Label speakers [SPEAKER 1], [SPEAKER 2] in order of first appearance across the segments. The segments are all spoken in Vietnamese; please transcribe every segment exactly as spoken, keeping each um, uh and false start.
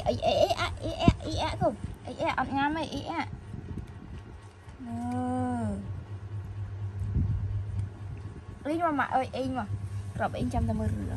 [SPEAKER 1] ấy ấy ấy ấy ấy ấy không ấy ấy ăn ngam ấy ấy ấy ấy mà mà ơi ấy mà rồi ấy trăm tám mươi rưỡi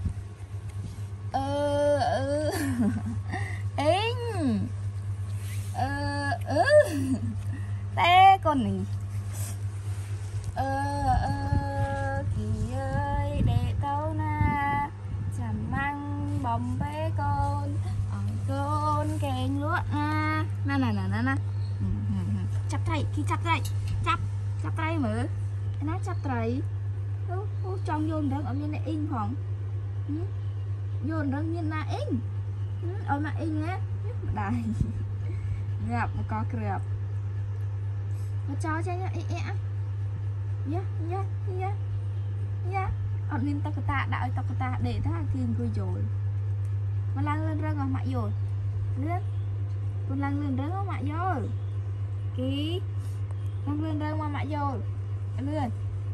[SPEAKER 1] ờ ờ ấy ờ ờ té con này ờ ờ kỳ ơi để câu na chẳng mang bóng bé con ở con kèn lúa na na na na na na chắp tay khi chắp tay chắp chắp tay mở nó chắp tay trong vô đó ở bên này in khoảng vô đó như là in ở mà in á đây gặp một con kẹp nó cho cho nhá ế ế nhá nhá nhá nhá ở bên tao ta đạo tao ta để ta kiên cười rồi mà lăn lên rơi ngon mại rồi lên con lăn lên rơi ngon mại rồi ký lăn lên rơi ngon mại rồi lên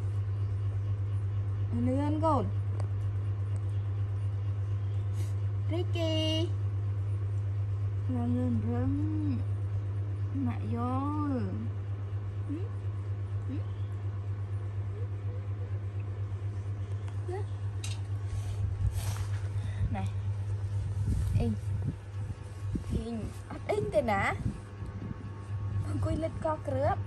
[SPEAKER 1] lên con Ricky lăn lên rơi mại rồi này in in in thế nè quy lên co cướp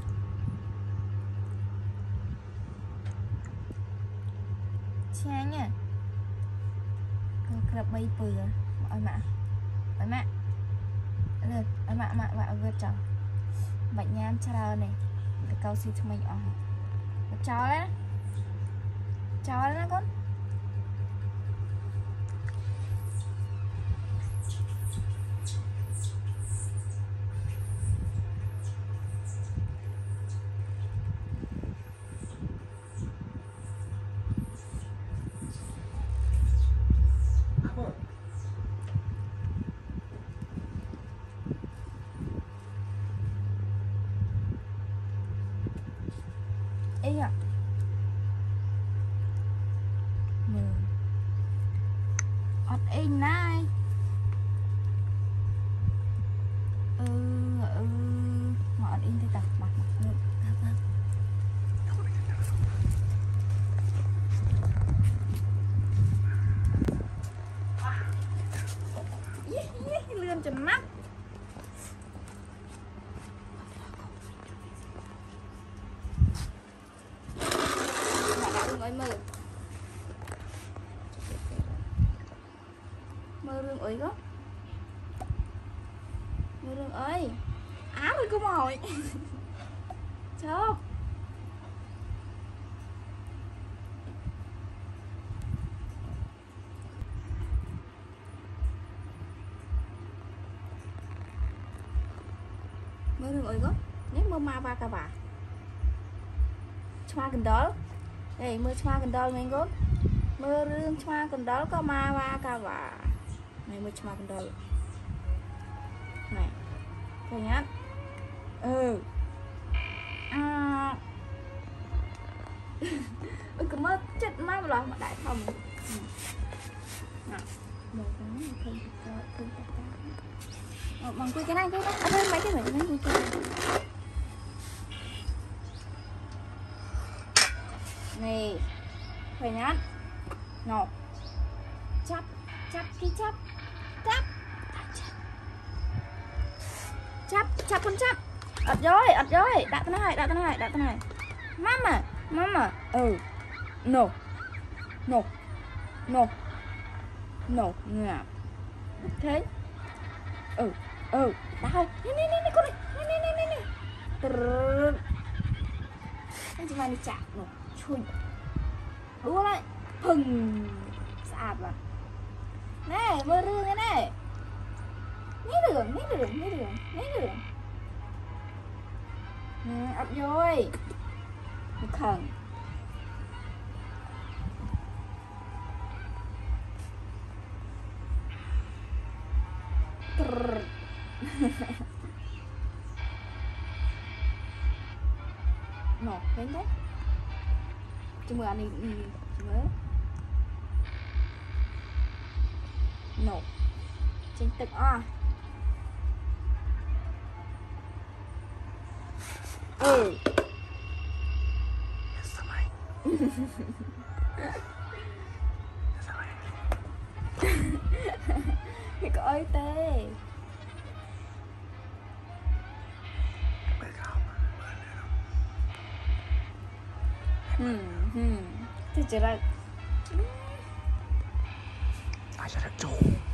[SPEAKER 1] cha nha co cướp bay bừa mọi mạ mọi mạ được mọi mạ mạ mạ vượt chồng bệnh nhám cha này cái câu xịt cho mình ở chó đấy chó đấy con ý à mười hot in này ừ ừ mà hot in thì tập mặt mặt nữa lươn cho mắt mơ mơ rương ơi đó mơ rương ơi áo ơi có mồi chớp mơ rương ơi đó nhé mơ ma ba cả bà choa gần đó đây mưa choa gần đó ngay gốt mưa rương choa gần đó có ma ba cả bà này mưa choa gần đó này thôi nhá ừ à ôi cứ mơ chết má mà mà đại phòng bằng quy cái này cái đó à, thôi mấy cái này mấy cái này phải nhá nọ chắp chắp cái chắp chắp chắp chắp con chắp ập rồi ập rồi đặt cái này đặt cái này đặt cái này mama mama ừ no no no no ngạp thế ừ ừ đau nè nè nè con này nè nè nè nè nè anh chỉ mang đi chạm rồi chui đua lại phừng sạp vào này mơ rương cái này nhét đường nhét đường nhét đường nhét đường nè ập rồi một khẩn nọ đến đấy cho mưa anh đi mới nọ trên tực o ừ thì có ơi tê hmm hmm thì chỉ là
[SPEAKER 2] ai sẽ chủ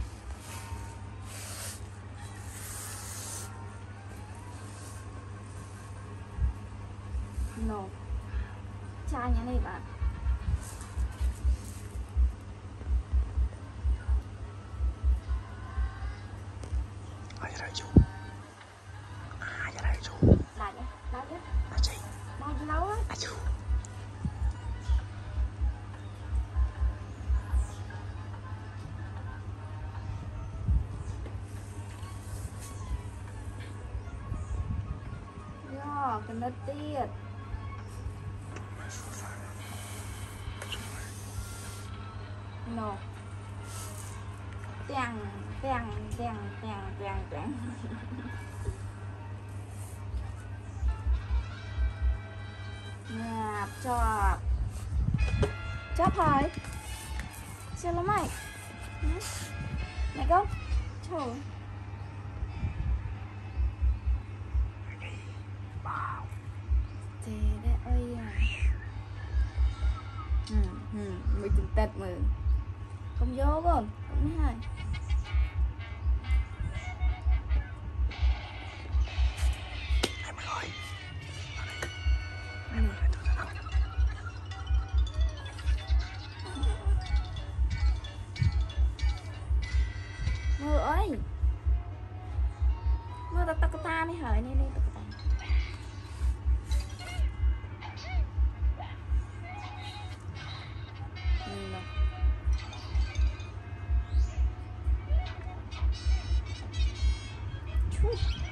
[SPEAKER 1] no cha nhà này bạn
[SPEAKER 2] ai sẽ chủ ai sẽ chủ
[SPEAKER 1] lại đấy lại đấy
[SPEAKER 2] là gì
[SPEAKER 1] lại lâu á
[SPEAKER 2] là chủ
[SPEAKER 1] do cái nó tiệt no tèng tèng tèng tèng tèng tèng ngạp chọp chọp hỏi chưa lắm mày mày không trời thế đấy ơi à ừ ừ mày từng tật mà không vô không cũng hai
[SPEAKER 2] em ơi em ơi tôi thật
[SPEAKER 1] mưa ơi mưa tao tao ta đi hỏi này đi tao ta Chút